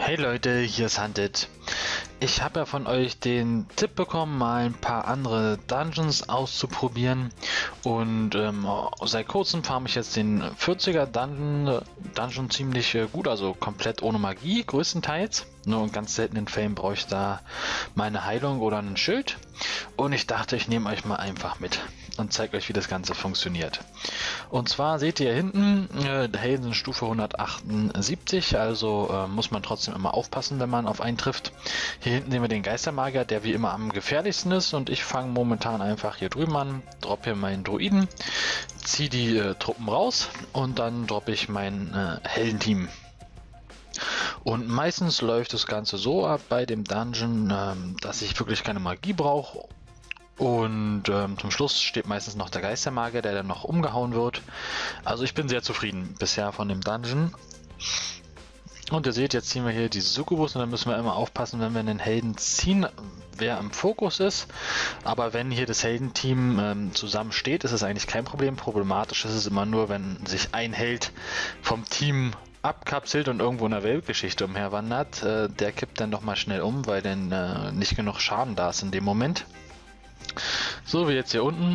Hey Leute, hier ist Hunted. Ich habe ja von euch den Tipp bekommen, mal ein paar andere Dungeons auszuprobieren und seit kurzem farme ich jetzt den 40er Dungeon ziemlich gut, also komplett ohne Magie größtenteils. Nur in ganz seltenen Fällen brauche ich da meine Heilung oder ein Schild und ich dachte, ich nehme euch mal einfach mit und zeige euch, wie das Ganze funktioniert. Und zwar seht ihr hier hinten, Helden sind Stufe 178, also muss man trotzdem immer aufpassen, wenn man auf einen trifft. Hier hinten sehen wir den Geistermagier, der wie immer am gefährlichsten ist, und ich fange momentan einfach hier drüben an, droppe hier meinen Druiden, ziehe die Truppen raus und dann droppe ich mein Heldenteam. Und meistens läuft das Ganze so ab bei dem Dungeon, dass ich wirklich keine Magie brauche. Und zum Schluss steht meistens noch der Geistermagier, der dann noch umgehauen wird. Also ich bin sehr zufrieden bisher von dem Dungeon. Und ihr seht, jetzt ziehen wir hier die Succubus und dann müssen wir immer aufpassen, wenn wir einen Helden ziehen, wer im Fokus ist. Aber wenn hier das Heldenteam zusammen steht, ist es eigentlich kein Problem. Problematisch ist es immer nur, wenn sich ein Held vom Team abkapselt und irgendwo in der Weltgeschichte umherwandert. Der kippt dann doch mal schnell um, weil dann nicht genug Schaden da ist in dem Moment. So wie jetzt hier unten,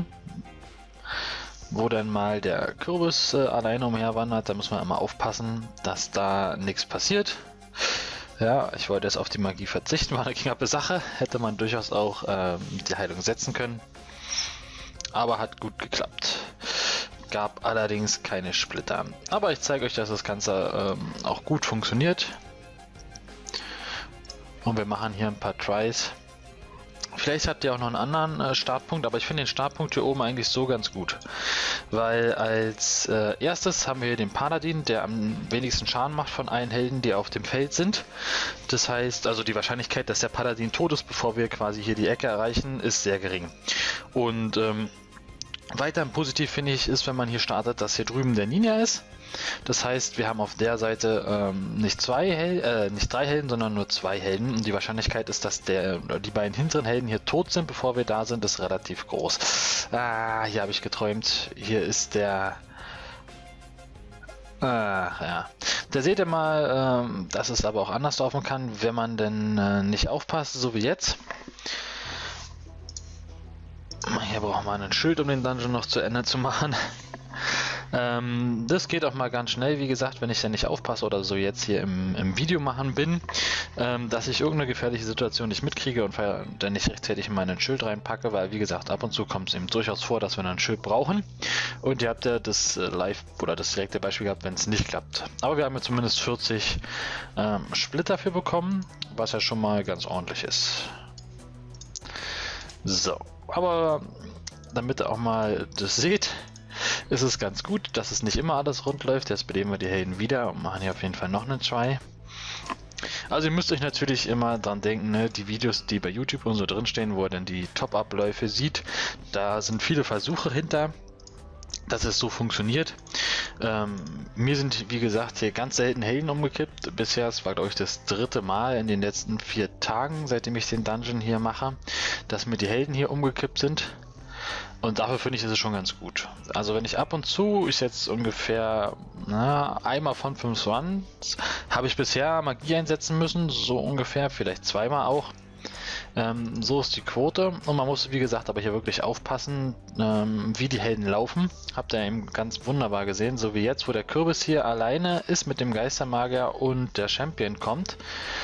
wo dann mal der Kürbis alleine umherwandert, da muss man immer aufpassen, dass da nichts passiert. Ja, ich wollte jetzt auf die Magie verzichten, war eine knappe Sache, hätte man durchaus auch die Heilung setzen können, aber hat gut geklappt. Gab allerdings keine Splitter. Aber ich zeige euch, dass das Ganze auch gut funktioniert. Und wir machen hier ein paar Tries. Vielleicht habt ihr auch noch einen anderen Startpunkt, aber ich finde den Startpunkt hier oben eigentlich so ganz gut. Weil als erstes haben wir hier den Paladin, der am wenigsten Schaden macht von allen Helden, die auf dem Feld sind. Das heißt, also die Wahrscheinlichkeit, dass der Paladin tot ist, bevor wir quasi hier die Ecke erreichen, ist sehr gering. Und weiterhin positiv finde ich ist, wenn man hier startet, dass hier drüben der Ninja ist. Das heißt, wir haben auf der Seite nicht drei Helden, sondern nur zwei Helden. Und die Wahrscheinlichkeit ist, dass die beiden hinteren Helden hier tot sind, bevor wir da sind, ist relativ groß. Ah, hier habe ich geträumt. Hier ist der... ja. Da seht ihr mal, dass es aber auch anders laufen kann, wenn man denn nicht aufpasst, so wie jetzt. Hier braucht man ein Schild, um den Dungeon noch zu Ende zu machen. Das geht auch mal ganz schnell, wie gesagt, wenn ich dann nicht aufpasse oder so jetzt hier im Video machen bin, dass ich irgendeine gefährliche Situation nicht mitkriege und dann nicht rechtzeitig in meinen Schild reinpacke, weil wie gesagt, ab und zu kommt es eben durchaus vor, dass wir ein Schild brauchen. Und ihr habt ja das live oder das direkte Beispiel gehabt, wenn es nicht klappt. Aber wir haben ja zumindest 40 Split dafür bekommen, was ja schon mal ganz ordentlich ist. So, aber damit ihr auch mal das seht, ist es ganz gut, dass es nicht immer alles rund läuft. Jetzt beleben wir die Helden wieder und machen hier auf jeden Fall noch einen Try. Also ihr müsst euch natürlich immer dran denken, ne, die Videos, die bei YouTube und so drinstehen, wo ihr dann die Top-Abläufe sieht, da sind viele Versuche hinter, dass es so funktioniert. Mir sind, wie gesagt, hier ganz selten Helden umgekippt. Bisher, es war glaube ich das dritte Mal in den letzten 4 Tagen, seitdem ich den Dungeon hier mache, dass mir die Helden hier umgekippt sind. Und dafür finde ich, ist es schon ganz gut. Also wenn ich ab und zu, ich jetzt ungefähr einmal von 5 Runs, habe ich bisher Magie einsetzen müssen, so ungefähr, vielleicht zweimal auch. So ist die Quote und man muss, wie gesagt, aber hier wirklich aufpassen, wie die Helden laufen. Habt ihr eben ganz wunderbar gesehen, so wie jetzt, wo der Kürbis hier alleine ist mit dem Geistermagier und der Champion kommt.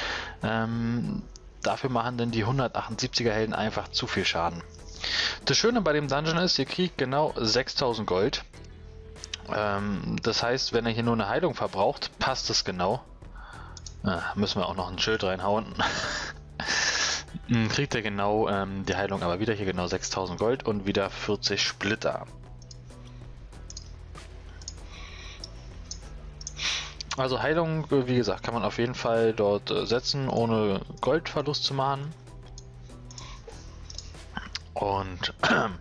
Dafür machen dann die 178er Helden einfach zu viel Schaden. Das Schöne bei dem Dungeon ist, ihr kriegt genau 6000 Gold. Das heißt, wenn ihr hier nur eine Heilung verbraucht, passt es genau. Müssen wir auch noch ein Schild reinhauen. Kriegt ihr genau die Heilung, aber wieder hier genau 6000 Gold und wieder 40 Splitter. Also Heilung, wie gesagt, kann man auf jeden Fall dort setzen, ohne Goldverlust zu machen. Und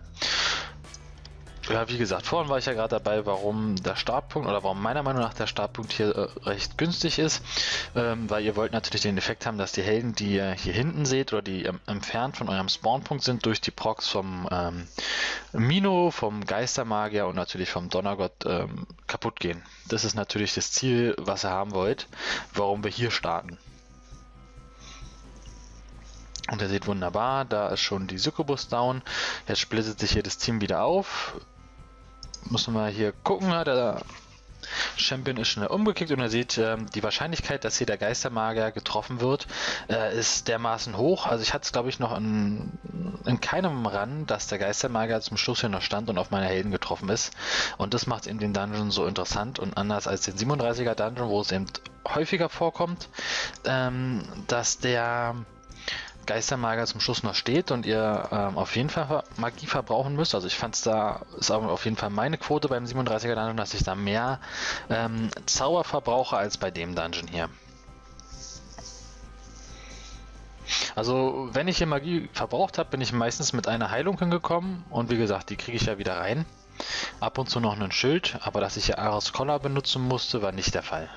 ja, wie gesagt, vorhin war ich ja gerade dabei, warum der Startpunkt oder warum meiner Meinung nach der Startpunkt hier recht günstig ist, weil ihr wollt natürlich den Effekt haben, dass die Helden, die ihr hier hinten seht oder die entfernt von eurem Spawnpunkt sind, durch die Procs vom Mino, vom Geistermagier und natürlich vom Donnergott kaputt gehen. Das ist natürlich das Ziel, was ihr haben wollt, warum wir hier starten. Und ihr seht wunderbar, da ist schon die Succubus down. Jetzt splittet sich hier das Team wieder auf. Müssen wir hier gucken, der Champion ist schnell umgekickt und ihr seht, die Wahrscheinlichkeit, dass hier der Geistermagier getroffen wird, ist dermaßen hoch. Also ich hatte es, glaube ich, noch in keinem Run, dass der Geistermagier zum Schluss hier noch stand und auf meine Helden getroffen ist. Und das macht eben den Dungeon so interessant und anders als den 37er Dungeon, wo es eben häufiger vorkommt, dass der Geistermagier zum Schluss noch steht und ihr auf jeden Fall Magie verbrauchen müsst. Also ich fand es da, ist auch auf jeden Fall meine Quote beim 37er Dungeon, dass ich da mehr Zauber verbrauche als bei dem Dungeon hier. Also wenn ich hier Magie verbraucht habe, bin ich meistens mit einer Heilung hingekommen und wie gesagt, die kriege ich ja wieder rein. Ab und zu noch ein Schild, aber dass ich hier Aros Collar benutzen musste, war nicht der Fall.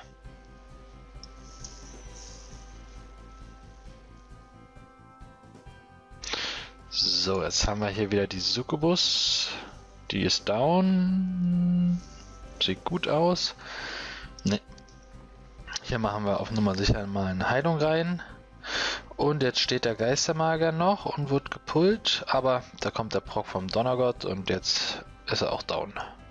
So, jetzt haben wir hier wieder die Succubus. Die ist down. Sieht gut aus. Ne. Hier machen wir auf Nummer sicher mal eine Heilung rein. Und jetzt steht der Geistermagier noch und wird gepullt. Aber da kommt der Proc vom Donnergott und jetzt ist er auch down.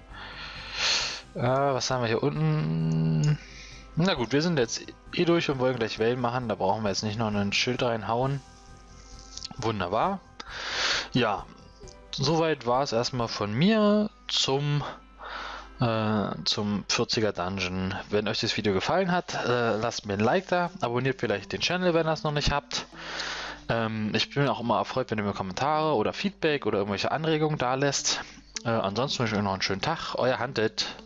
Was haben wir hier unten? Na gut, wir sind jetzt eh durch und wollen gleich Wellen machen. Da brauchen wir jetzt nicht noch ein Schild reinhauen. Wunderbar. Ja, soweit war es erstmal von mir zum 40er Dungeon. Wenn euch das Video gefallen hat, lasst mir ein Like da, abonniert vielleicht den Channel, wenn ihr es noch nicht habt. Ich bin auch immer erfreut, wenn ihr mir Kommentare oder Feedback oder irgendwelche Anregungen da lässt. Ansonsten wünsche ich euch noch einen schönen Tag. Euer Hunted.